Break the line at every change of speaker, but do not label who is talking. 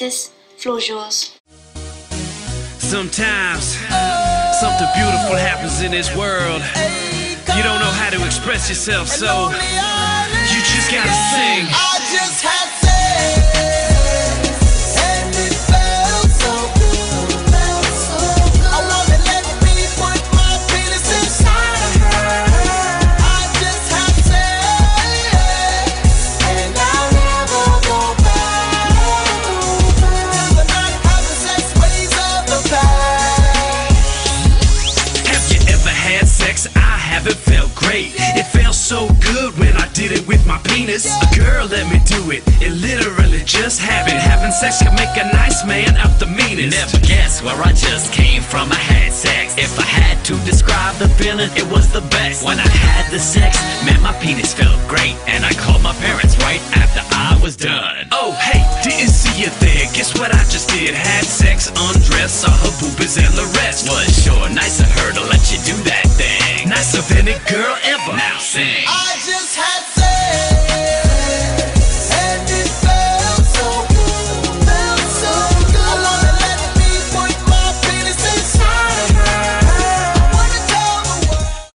penises, floor yours.
Sometimes something beautiful happens in this world. You don't know how to express yourself, so you just gotta sing.
I just had sex, and it felt so good. I wanna let me put my penis inside of her. I just had sex, and I'll never go back. The not having sex ways of the past.
Have you ever had sex? I haven't felt great. It felt so good when I did it with my penis. A girl let me do it. It literally just happened. Having sex can make a nice man out the meanest.
Never guess where I just came from. I had sex. If I had to describe the feeling, it was the best. When I had the sex, man, my penis felt great. And I called my parents right after I was done.
Oh, hey, didn't see you there. Guess what I just did? Had sex, undressed, saw her boobies and the rest.
Was sure nice of her to let you do that thing.
Nicer than any girl ever.
Now sing.
I just had